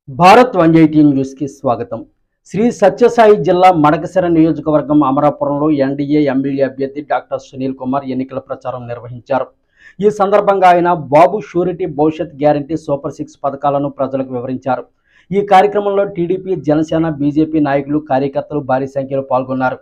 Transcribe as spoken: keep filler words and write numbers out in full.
Bharat one eighty news కి స్వాగతం. శ్రీ సత్యసాయి జిల్లా మడకశిర నియోజకవర్గం అమరాపురంలో ఎన్డీఏ ఎమ్మెల్యే అభ్యర్థి డాక్టర్ సునీల్ కుమార్ ఎన్నికల ప్రచారం నిర్వహించారు. ఈ సందర్భంగా ఆయన బాబు షూరిటీ భవిష్యత్ గ్యారంటీ సూపర్ సిక్స్ పథకాలను ప్రజలకు వివరించారు. ఈ కార్యక్రమంలో టీడీపీ, జనసేన, బీజేపీ నాయకులు, కార్యకర్తలు భారీ సంఖ్యలో పాల్గొన్నారు.